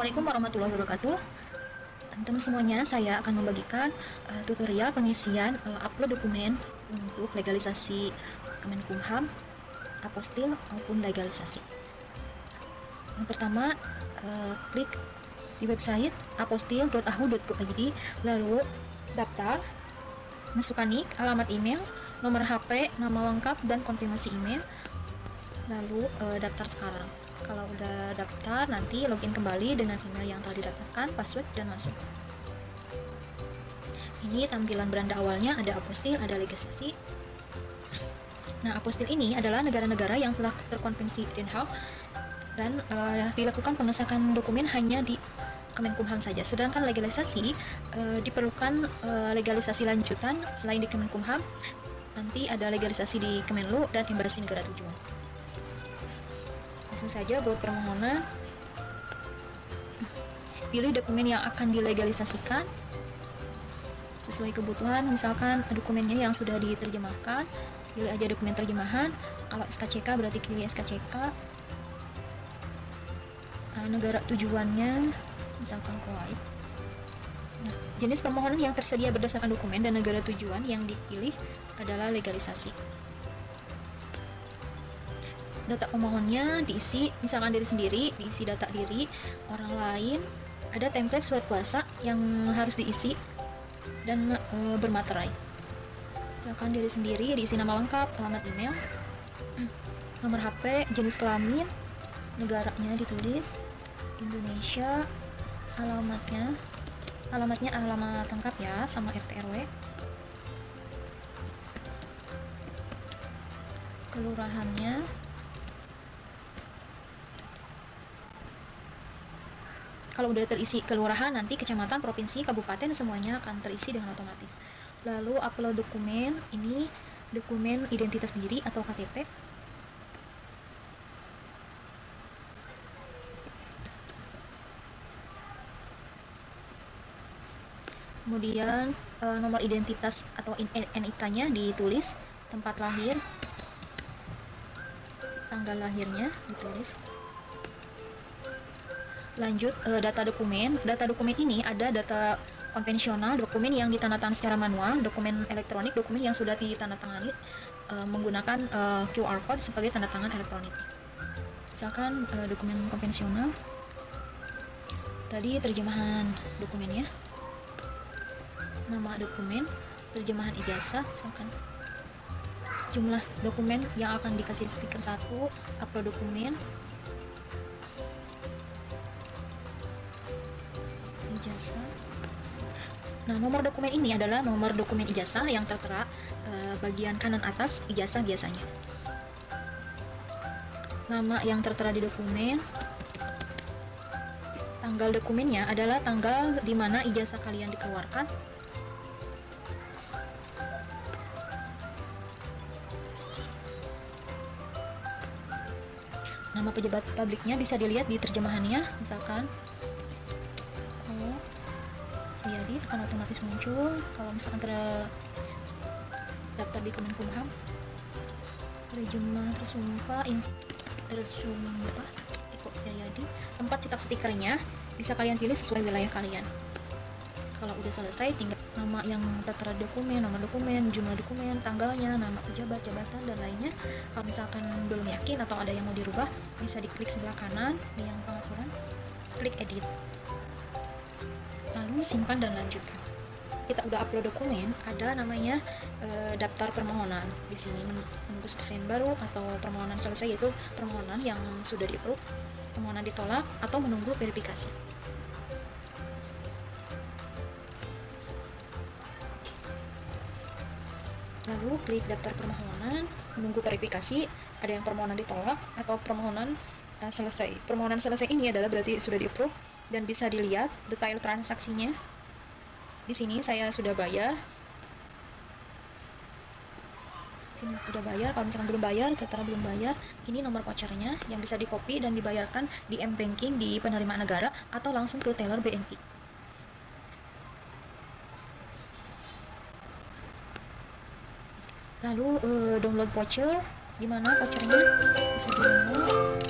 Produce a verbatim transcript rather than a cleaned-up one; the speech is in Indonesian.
Assalamualaikum warahmatullahi wabarakatuh. Teman-teman semuanya, saya akan membagikan uh, tutorial pengisian uh, upload dokumen untuk legalisasi Kemenkumham, apostil maupun legalisasi. Yang pertama, uh, klik di website apostil dot a h u dot go dot i d, lalu daftar, masukkan nik, alamat email, nomor H P, nama lengkap, dan konfirmasi email, lalu uh, daftar sekarang. Kalau udah daftar, nanti login kembali dengan email yang telah didaftarkan, password, dan masuk. Ini tampilan beranda awalnya, ada apostil, ada legalisasi. Nah, apostil ini adalah negara-negara yang telah terkonvensi Den Haag dan uh, dilakukan pengesahan dokumen hanya di Kemenkumham saja. Sedangkan legalisasi uh, diperlukan uh, legalisasi lanjutan selain di Kemenkumham. Nanti ada legalisasi di Kemenlu dan embasi negara tujuan. Langsung saja buat permohonan, pilih dokumen yang akan dilegalisasikan sesuai kebutuhan. Misalkan dokumennya yang sudah diterjemahkan, pilih aja dokumen terjemahan. Kalau S K C K berarti pilih S K C K. Nah, negara tujuannya misalkan Kuwait. Nah, jenis permohonan yang tersedia berdasarkan dokumen dan negara tujuan yang dipilih adalah legalisasi. Data pemohonnya diisi, misalkan diri sendiri, diisi data diri, orang lain, ada template surat kuasa yang harus diisi dan e, bermaterai. Misalkan diri sendiri, diisi nama lengkap, alamat email, nomor H P, jenis kelamin, negaranya ditulis, Indonesia, alamatnya, alamatnya alamat lengkap ya, sama R T R W, kelurahannya, kalau udah terisi kelurahan, nanti kecamatan, provinsi, kabupaten, semuanya akan terisi dengan otomatis. Lalu upload dokumen, ini dokumen identitas diri atau K T P. Kemudian e, nomor identitas atau N I K-nya ditulis, tempat lahir, tanggal lahirnya ditulis. Lanjut, e, data dokumen. Data dokumen ini ada data konvensional, dokumen yang ditandatangani secara manual, dokumen elektronik, dokumen yang sudah ditandatangani e, menggunakan e, Q R code sebagai tanda tangan elektronik. Misalkan e, dokumen konvensional, tadi terjemahan dokumennya, nama dokumen, terjemahan ijazah, misalkan jumlah dokumen yang akan dikasih stiker satu, upload dokumen, ijazah. Nah, nomor dokumen ini adalah nomor dokumen ijazah yang tertera e, bagian kanan atas ijazah biasanya. Nama yang tertera di dokumen. Tanggal dokumennya adalah tanggal di mana ijazah kalian dikeluarkan. Nama pejabat publiknya bisa dilihat di terjemahannya, misalkan jadi akan otomatis muncul kalau misalkan terdaftar di Kemenkumham. Terjemah tersumpah, tersumpah Eko Jayadi. Tempat cetak stikernya bisa kalian pilih sesuai wilayah kalian. Kalau udah selesai, tinggal nama yang tertera dokumen, nomor dokumen, jumlah dokumen, tanggalnya, nama pejabat, jabatan, dan lainnya. Kalau misalkan belum yakin atau ada yang mau dirubah, bisa diklik sebelah kanan yang pengaturan, klik edit, lalu simpan dan lanjutkan. Kita udah upload dokumen, ada namanya e, daftar permohonan. Di sini menunggu spesimen baru atau permohonan selesai, yaitu permohonan yang sudah di-approve, permohonan ditolak, atau menunggu verifikasi. Lalu klik daftar permohonan, menunggu verifikasi, ada yang permohonan ditolak atau permohonan e, selesai. Permohonan selesai ini adalah berarti sudah di-approve dan bisa dilihat detail transaksinya. Di sini saya sudah bayar. Di sini sudah bayar. Kalau misalkan belum bayar, tertera belum bayar. Ini nomor vouchernya yang bisa di-copy dan dibayarkan di M-Banking di penerimaan negara atau langsung ke teller B N I. Lalu uh, download voucher. Di mana vouchernya? Bisa di-download.